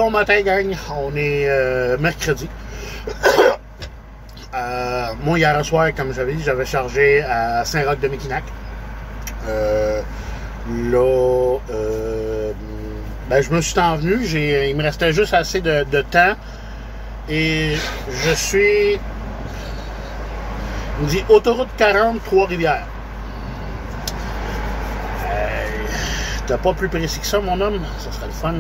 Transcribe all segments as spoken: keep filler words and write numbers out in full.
Bon matin, gang. On est euh, mercredi. euh, moi, hier soir, comme j'avais dit, j'avais chargé à Saint-Roch-de-Méquinac. Euh, là, euh, ben, je me suis envenu. Il me restait juste assez de, de temps. Et je suis... Il me dit autoroute quarante, Trois-Rivières. Euh, T'as pas plus précis que ça, mon homme? Ça serait le fun.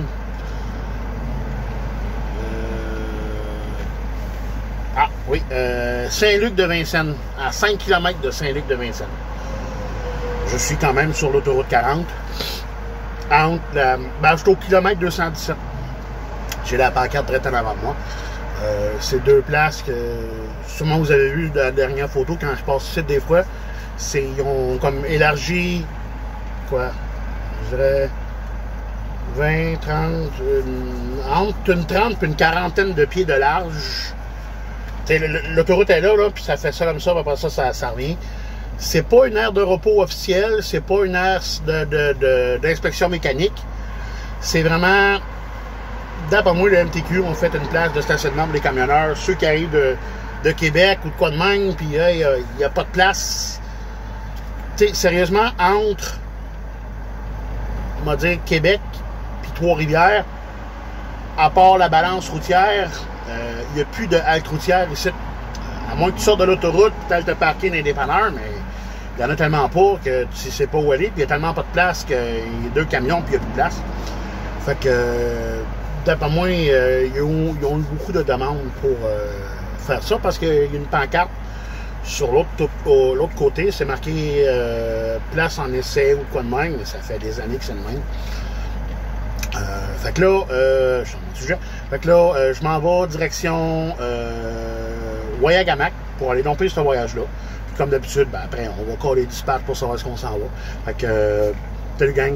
Ah oui, euh, Saint-Luc-de-Vincennes, à cinq kilomètres de Saint-Luc-de-Vincennes. Je suis quand même sur l'autoroute quarante. Entre la, ben, je suis au kilomètre deux cent dix-sept. J'ai la pancarte direct en avant de moi. Euh, c'est deux places que sûrement vous avez vu dans la dernière photo quand je passe ici des fois. C'est, ils ont comme élargi quoi, je dirais vingt, trente, une, entre une trente et une quarantaine de pieds de large. L'autoroute est là, là, puis ça fait ça comme ça, après ça, ça, ça revient. C'est pas une aire de repos officielle, c'est pas une aire d'inspection mécanique. C'est vraiment, d'après moi, le M T Q ont fait une place de stationnement pour les camionneurs, ceux qui arrivent de, de Québec ou de quoi de même, puis il hey, n'y a, a pas de place. T'sais, sérieusement, entre, on va dire, Québec puis Trois-Rivières, à part la balance routière, il euh, n'y a plus de halte routière ici. À moins que tu sortes de l'autoroute et tu ailles te parquer dans les dépanneurs, mais il n'y en a tellement pas que tu ne sais pas où aller. Puis il n'y a tellement pas de place qu'il y a deux camions puis il n'y a plus de place. Fait que, euh, d'après moi, euh, ils, ont, ils ont eu beaucoup de demandes pour euh, faire ça parce qu'il y a une pancarte sur l'autre côté. C'est marqué euh, place en essai ou quoi de même, mais ça fait des années que c'est le même. Euh, fait que là, euh, je suis dans mon sujet. Fait que là, euh, je m'en vais direction euh, Wayagamac pour aller domper ce voyage-là. Puis comme d'habitude, ben, après, on va coller les dispatchs pour savoir ce qu'on s'en va. Fait que, euh, salut gang!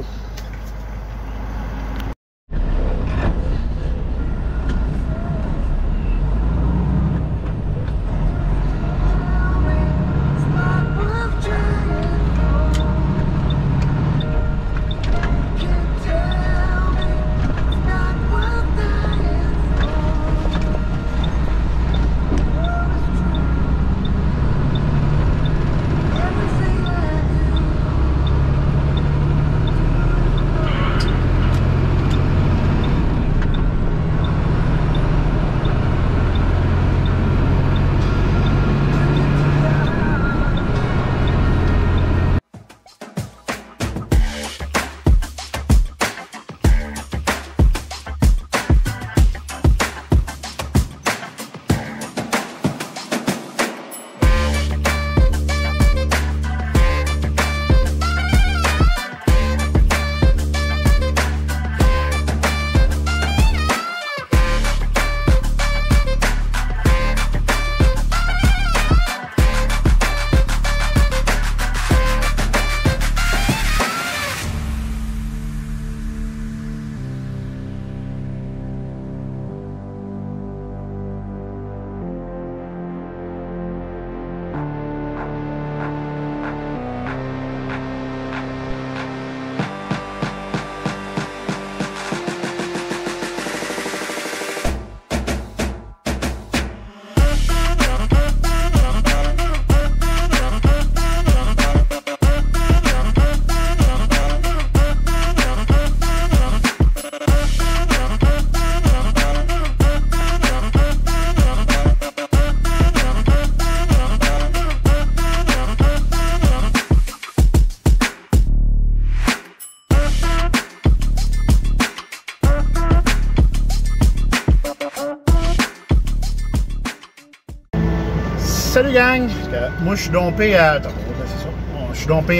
Salut gang! Euh, moi je suis dompé à. Attends, c'est ça. Je suis dompé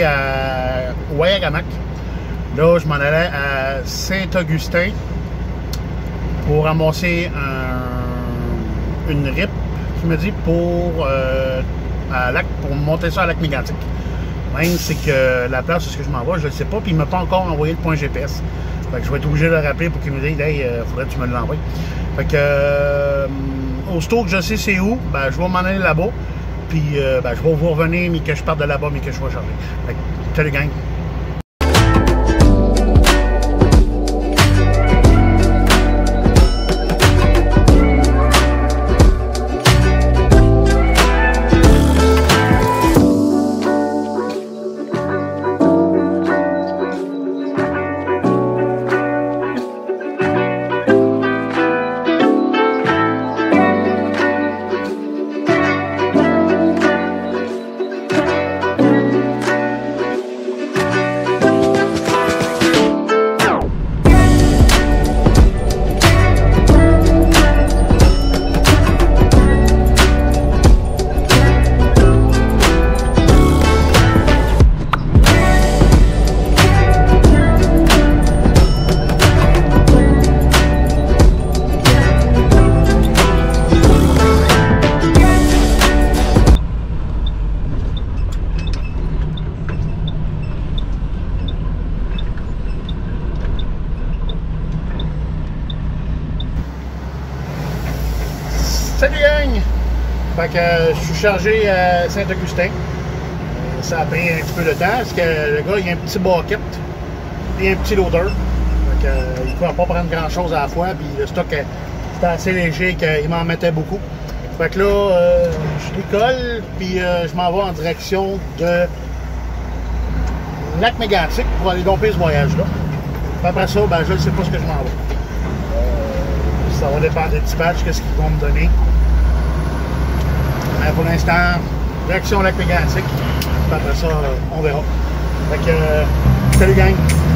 à Wayagamac. Là, je m'en allais à Saint-Augustin pour ramasser un, une R I P, tu me dis, pour, euh, à lac, pour monter ça à lac Mégantic. Même c'est que la place où ce que je m'en vais, je ne sais pas, puis il ne m'a pas encore envoyé le point G P S. Fait que je vais être obligé de le rappeler pour qu'il me dise, hey, euh, faudrait que tu me l'envoies. Fait que, euh, aussitôt que je sais c'est où, ben, je vais m'en aller là-bas. Puis, euh, ben, je vais vous revenir, mais que je parte de là-bas, mais que je vais charger. Fait que, salut gang! Fait que euh, je suis chargé à Saint-Augustin. Euh, ça a pris un petit peu de temps parce que le gars, il a un petit bucket et un petit loader. Fait que, euh, il ne pouvait pas prendre grand-chose à la fois. Puis le stock, euh, c'était assez léger qu'il m'en mettait beaucoup. Fait que là, euh, je décolle, puis euh, je m'en vais en direction de Lac-Mégantic pour aller domper ce voyage-là. Après ça, ben, je ne sais pas ce que je m'en vais. Euh, ça va dépendre des dispatchs, qu'est-ce qu'ils vont me donner. Mais pour l'instant, direction Lac-Mégantic. Après ça, on verra. Fait que, euh, salut gang!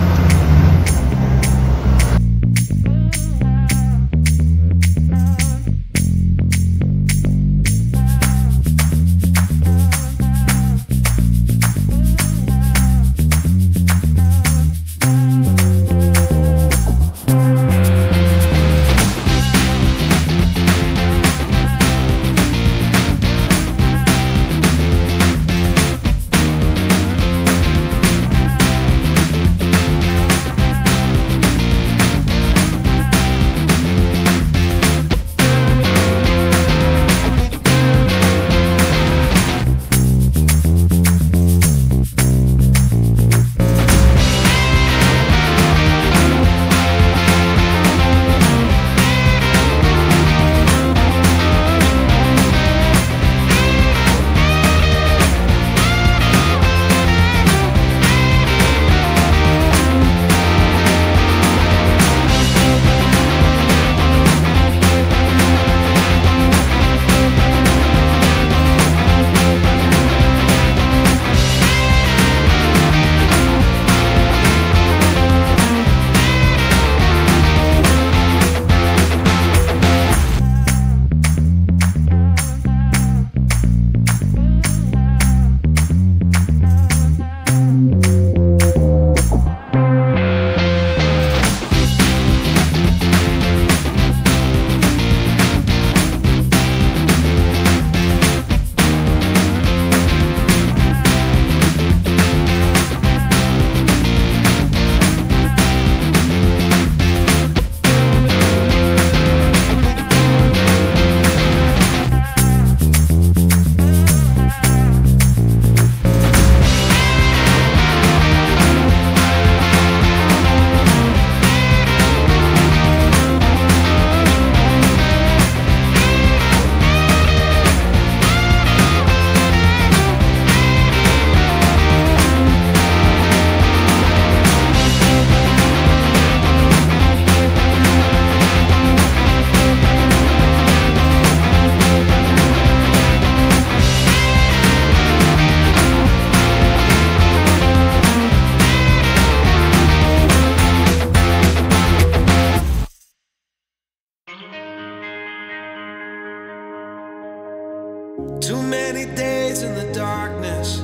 Too many days in the darkness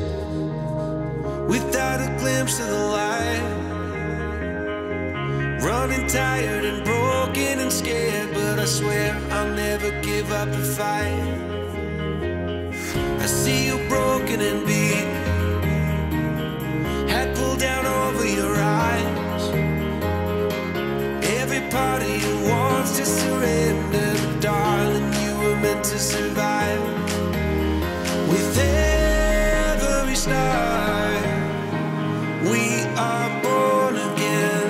without a glimpse of the light. Running tired and broken and scared, but I swear I'll never give up the fight. I see you broken and beat, head pulled down over your eyes. Every part of you wants to surrender, but darling, you were meant to survive. With every star, we are born again.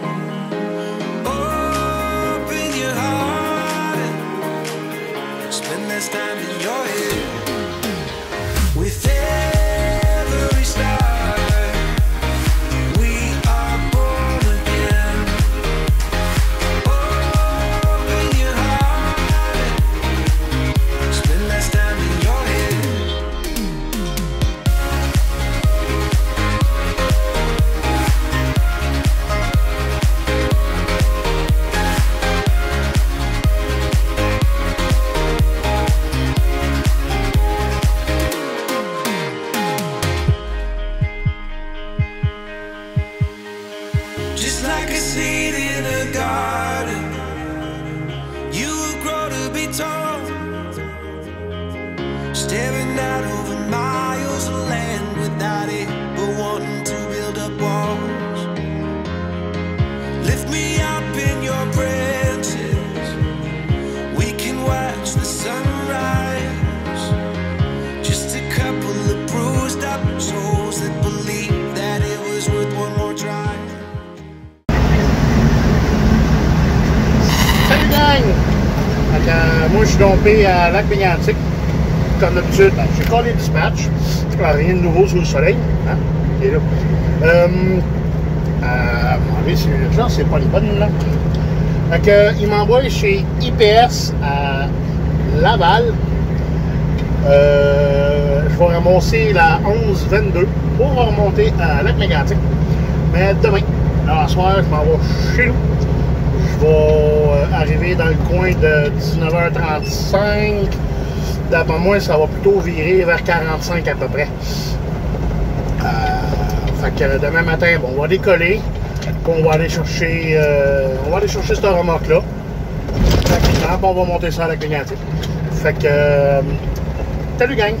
Open your heart and spend less time in your head. With every star, we are born again. Open your heart and spend less time in your head. Just like a seed in a garden, you will grow to be tall, staring out over miles of land without it, but wanting to build up walls. Lift me up in your branches, we can watch the sunrise. équipé à lac Mégantic. Comme d'habitude, ben, j'ai collé le dispatch. Rien de nouveau sous le soleil. Hein? Il est là. Euh, euh, oui, c'est, c'est pas les bonnes, là. Fait que, il m'envoie chez I P S à Laval. Euh, je vais ramasser la onze vingt-deux pour remonter à lac Mégantic. Mais demain, alors, ce soir, je m'en vais chez nous. Je vais euh, arriver dans le coin de dix-neuf heures trente-cinq. D'après moi, ça va plutôt virer vers quarante-cinq à peu près. Euh, fait que demain matin, bon, on va décoller. Puis on va aller chercher euh, on va aller chercher cette remorque-là. Fait que, on va monter ça à lac Mégantic. Fait que euh, salut gang!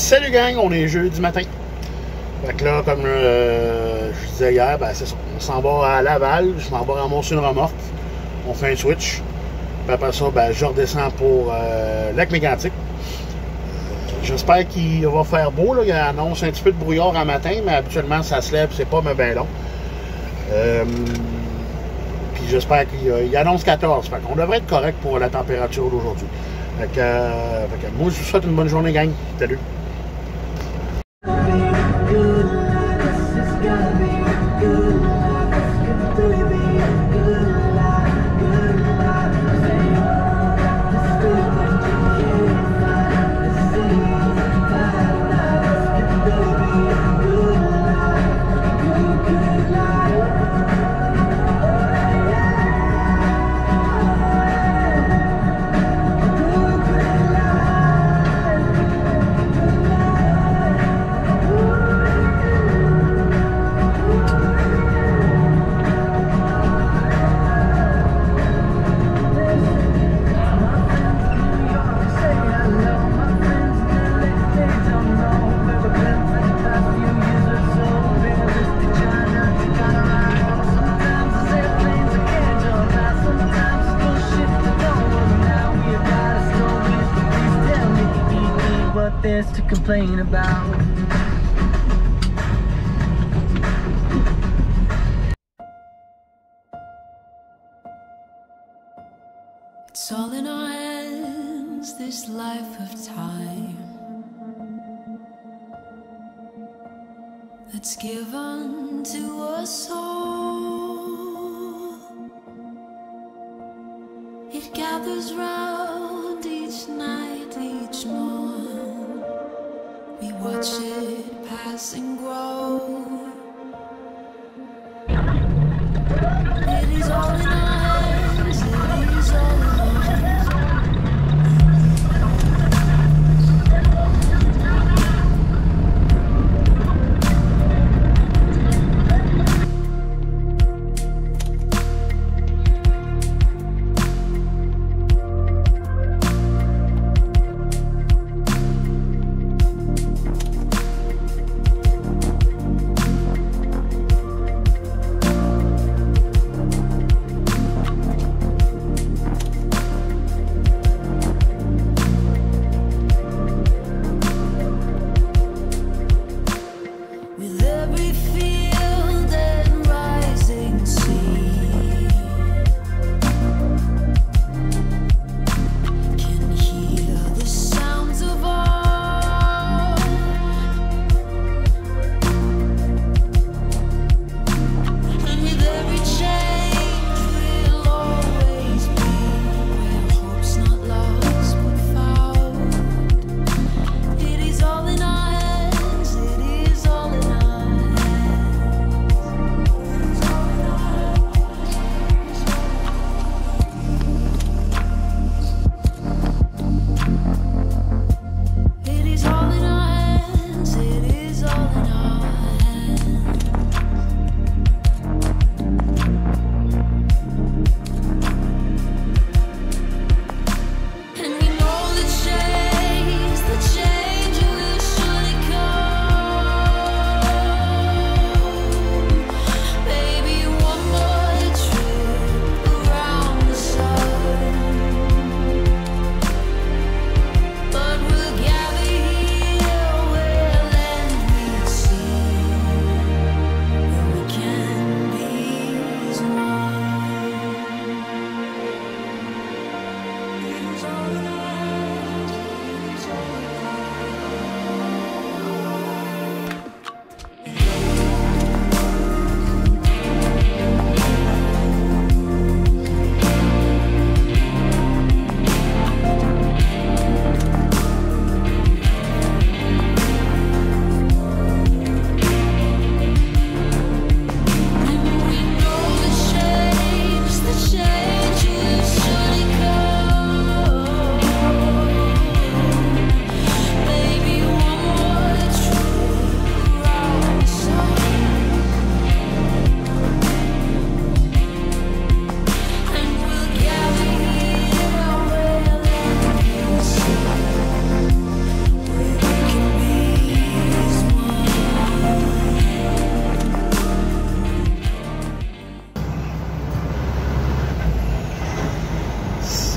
Salut gang, on est jeudi matin. Fait que là, comme euh, je disais hier, ben c'est ça. On s'en va à Laval, je m'en vais ramasser une remorque. On fait un switch. Puis après ça, ben, je redescends pour euh, Lac-Mégantic. J'espère qu'il va faire beau. Là. Il annonce un petit peu de brouillard en matin, mais habituellement, ça se lève, c'est pas bien long. Euh, puis j'espère qu'il annonce quatorze. Fait qu'on devrait être correct pour la température d'aujourd'hui. Fait que, euh, fait que moi, je vous souhaite une bonne journée, gang. Salut! There's to complain about. It's all in our hands, this life of time that's given to us all. It gathers round each night, each morn. We watch it pass and grow. It is all in our hands, it is all in our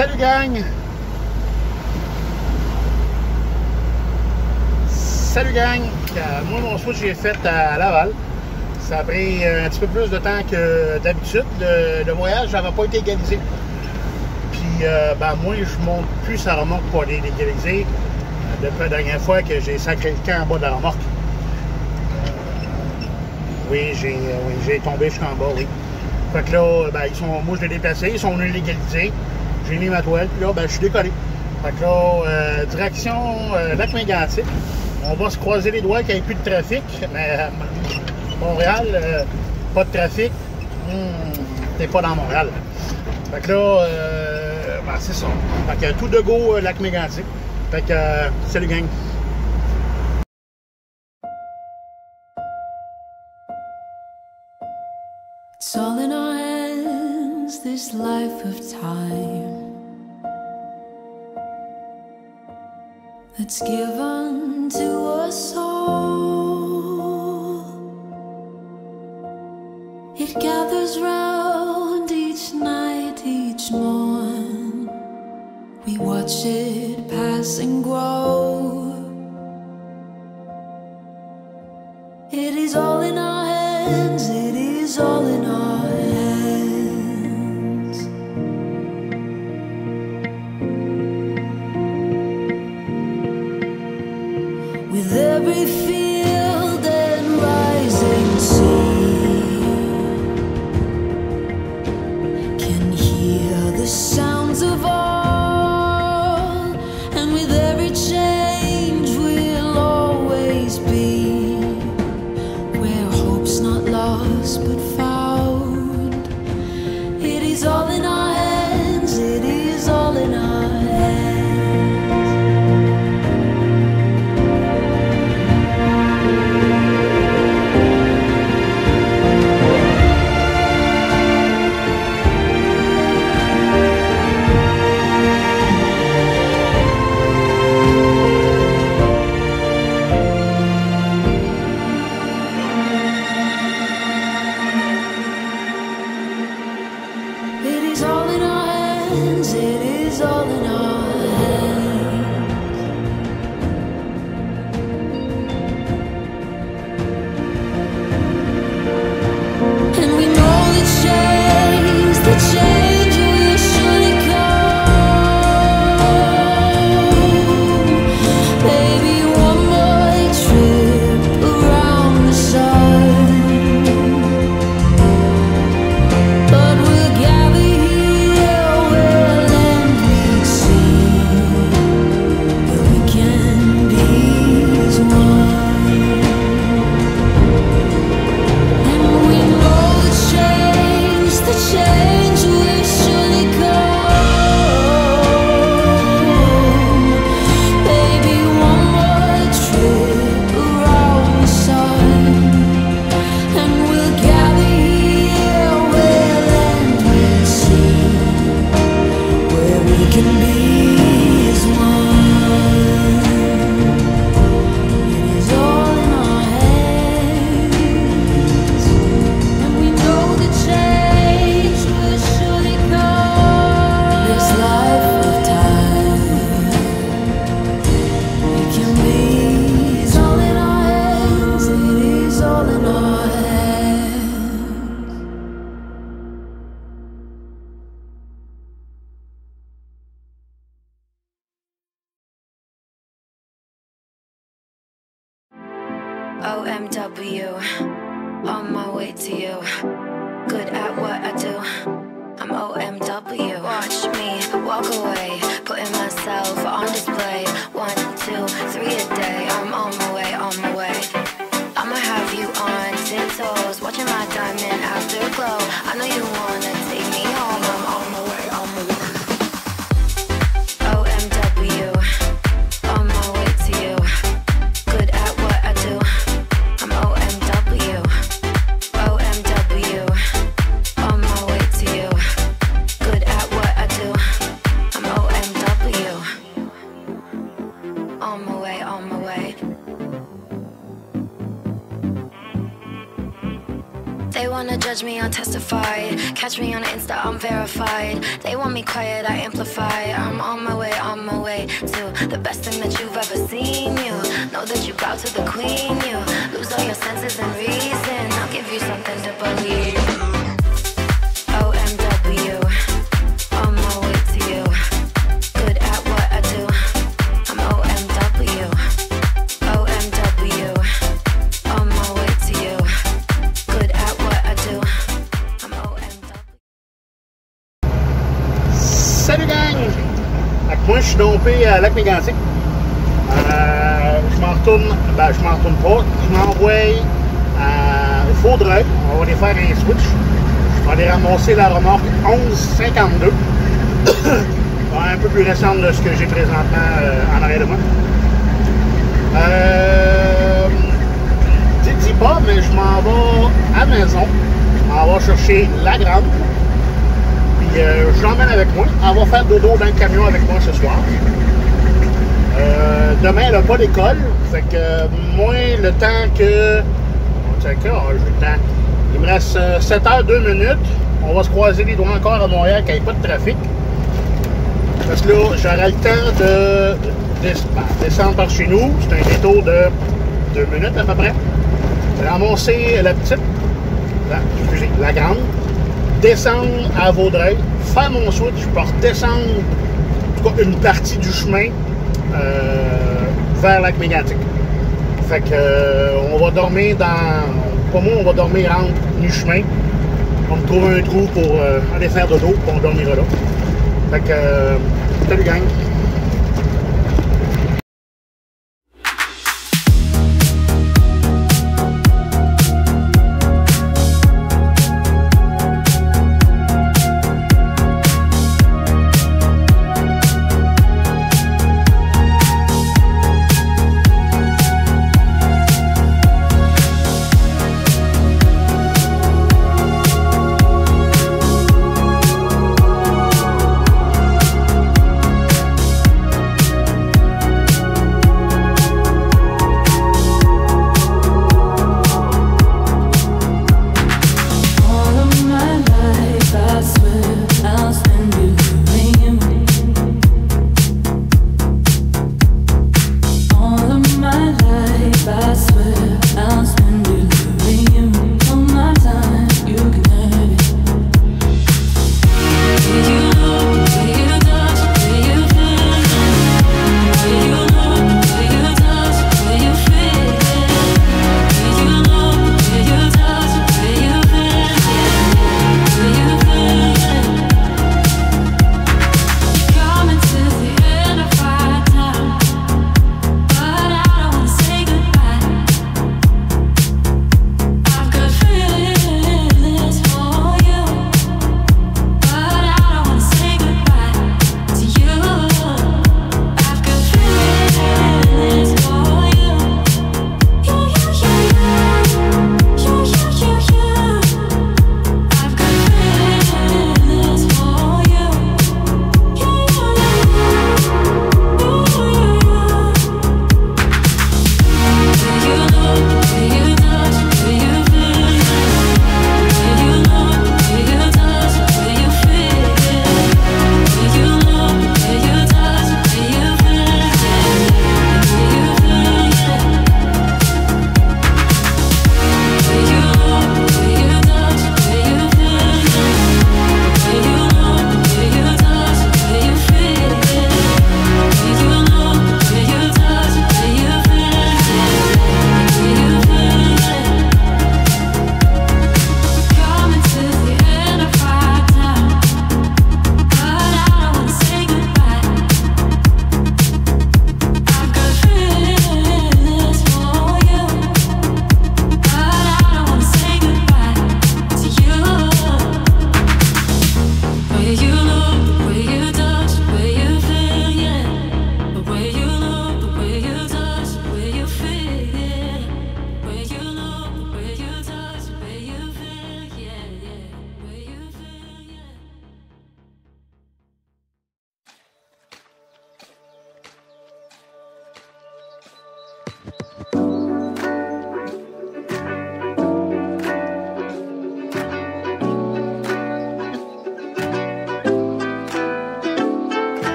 Salut gang! Salut gang! Euh, moi, mon switch, j'ai fait à Laval. Ça a pris un petit peu plus de temps que d'habitude. Le, le voyage n'avait pas été égalisé. Puis, euh, ben, moi, je monte plus sa remorque pour aller l'égaliser. Euh, depuis la dernière fois que j'ai sacré le camp en bas de la remorque. Euh, oui, j'ai euh, oui, j'ai tombé jusqu'en bas, oui. Fait que là, ben, ils sont, moi, je l'ai déplacé. Ils sont venus l'égaliser. J'ai mis ma toile. Puis là, ben, je suis décollé. Fait que là, euh, direction euh, Lac-Mégantic. On va se croiser les doigts qu'il n'y ait plus de trafic. Mais euh, Montréal, euh, pas de trafic. Hmm, t'es pas dans Montréal. Fait que là, euh, ben, c'est ça. Fait que tout de go, euh, Lac-Mégantic. Fait que, euh, salut gang. It's all in our hands, this life of time that's given to us all. It gathers round each night, each morn. We watch it pass and grow. It is all in our hands, it is all in our hands. With every field and rising sea, can hear the sounds of all, and with every change we'll always be where hope's not lost but found. It is all in our hands, it is all in our hands. It is all in our hands, it is all in our hands. And we know the change, the change will surely come. Baby, one more trip around the sun. But we'll gather here where land meets sea, where we can be as one. And we know the change, the change will surely come. Baby, one more trip around the sun, and we'll gather here where land meets sea, where we can be as one. It is all in our hands, and we know the change will surely come. This life of time, it can be. It's all in our hands, it is all in our hands. O M W, on my way to you. Good at what I do. I'm O M W. Watch me walk away, putting myself on display. One, two, three a day. I'm on my way, on my way. I'ma have you on tiptoes, watching my diamond afterglow. I know you wanna take me home. I'm on my way, on my way. O M W, on my way to you. Good at what I do. I'm O M W. O M W, on my way to you. Good at what I do. I'm O M W. On my way, on my way. They wanna judge me, I'll testify. Catch me on Insta, I'm verified. They want me quiet, I amplify. I'm on my way, on my way to the best image you've ever seen. You know that you bow to the queen. You lose all your senses and reason. I'll give you something to believe. O M W, on my way to you. Good at what I do. I'm O M W. O M W, on my way to you. Good at what I do. I'm O M W. Salut gang! Fait que moi je suis dompé à Lac-Mégantic. Euh, je m'en retourne, ben je m'en retourne pas. Je m'envoie à Vaudreuil. On va aller faire un switch. Je vais aller ramasser la remorque onze cinquante-deux. Un peu plus récente de ce que j'ai présentement euh, en arrière de moi. Euh, dis, dis pas, mais je m'en vais à la maison. Je m'en vais chercher la grande. Puis euh, je l'emmène avec moi. Elle va faire dodo dans le camion avec moi ce soir. Euh, demain, elle n'a pas d'école. Fait que euh, moi, le temps que. On sait que oh, j'ai le temps. Il me reste euh, sept heures deux minutes. On va se croiser les doigts encore à Montréal qu'il n'y ait pas de trafic. Parce que là, j'aurai le temps de, de, de descendre par chez nous. C'est un détour de deux minutes à peu près. Ramasser la petite, la, excusez, la grande, descendre à Vaudreuil, faire mon switch pour redescendre en tout cas, une partie du chemin euh, vers Lac-Mégantic. Fait que euh, on va dormir dans. Pour moi, on va dormir entre mi-chemin. On va me trouver un trou pour euh, aller faire dodo, puis on dormira là. Fait que, euh, salut gang!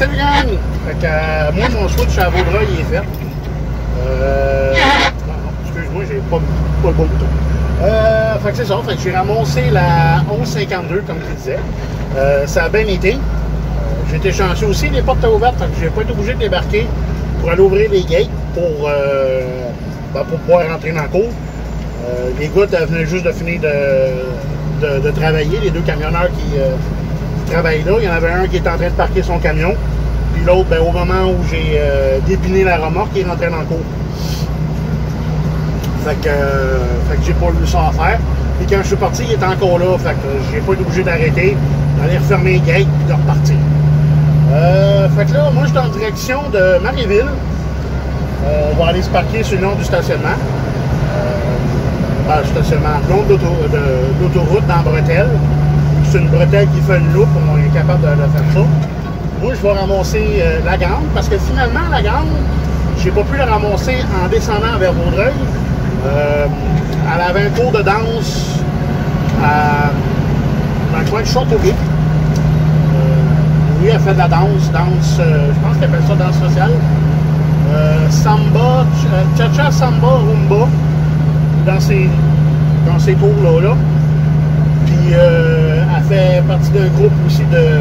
salut gang! Fait que, euh, moi, mon switch à Vaudreuil il est fait. Euh, non, non, excuse-moi, j'ai pas, pas le bon bouton. Euh, fait que c'est ça, fait que j'ai ramassé la onze cinquante-deux, comme tu disais. Euh, ça a bien été. Euh, j'ai été chanceux aussi, les portes étaient ouvertes, fait que j'ai pas été obligé de débarquer pour aller ouvrir les gates pour, euh, ben, pour pouvoir rentrer dans la cour. Euh, les gars venaient juste de finir de, de, de travailler, les deux camionneurs qui, euh, qui travaillent là. Il y en avait un qui était en train de parquer son camion, puis l'autre, ben, au moment où j'ai euh, dépiné la remorque, il est rentré dans la cour. Fait que, euh, fait que j'ai pas eu ça à faire. Puis quand je suis parti, il était encore là. Fait que j'ai pas été obligé d'arrêter, d'aller refermer les gates et de repartir. Euh, fait que là, moi, je suis en direction de Marieville. Euh, on va aller se parquer sur le long du stationnement. Euh, ben, le stationnement, le long de l'autoroute dans Bretelle. C'est une bretelle qui fait une loupe, on est capable de, de faire ça. Moi, je vais ramasser euh, la grande, parce que finalement, la grande, j'ai pas pu la ramasser en descendant vers Vaudreuil. Euh, elle avait un cours de danse à, dans le coin de Châteauguay. Euh, oui, elle fait de la danse, danse, euh, je pense qu'elle appelle ça danse sociale. Euh, samba, cha-cha, samba, rumba, dans ces, dans ces cours-là. Là. Puis, euh, elle fait partie d'un groupe aussi de,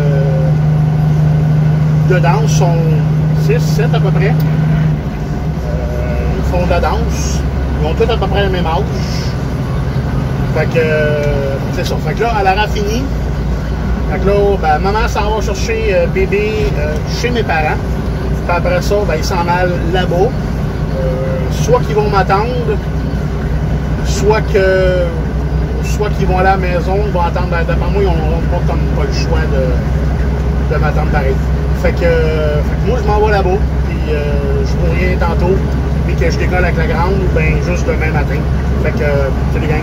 de danse, ils sont six, sept à peu près. Euh, ils font de la danse. Ils ont tous à peu près le même âge. Fait que, euh, c'est ça. Fait que là, elle aura fini. Fait que là, ben, maman s'en va chercher euh, bébé euh, chez mes parents. Puis après ça, ben, ils s'en allent là-bas. Euh, soit qu'ils vont m'attendre, soit que soit qu'ils vont aller à la maison, ils vont attendre. Ben, d'après moi, ils n'auront pas comme pas le choix de, de m'attendre pareil. Fait que, euh, fait que moi, je m'en vais là-bas. Puis euh, je vous reviens tantôt. Puis que je décolle avec la grande, ou bien juste demain matin. Fait que, euh, salut gang!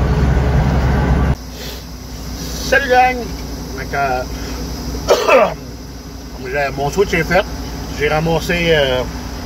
Salut gang! Fait que, euh, mon switch est fait. J'ai ramassé... Euh,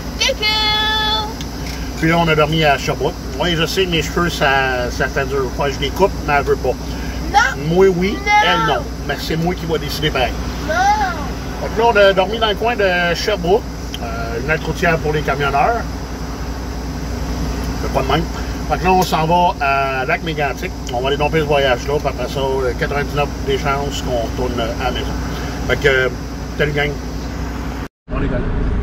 puis là, on a dormi à Sherbrooke. Oui, je sais, mes cheveux, ça, ça fait dur. Enfin, je les coupe, mais elle veut pas. Non! Moi, oui. Non. Elle, non. Mais c'est moi qui vais décider pareil. Non! Fait que là, on a dormi dans le coin de Sherbrooke. Euh, une aide côtière pour les camionneurs. Pas de même. Fait que là, on s'en va à Lac-Mégantic. On va aller domper ce voyage-là. Puis après ça, quatre-vingt-dix-neuf des chances qu'on retourne à la maison. Fait que, salut gang. On est gars.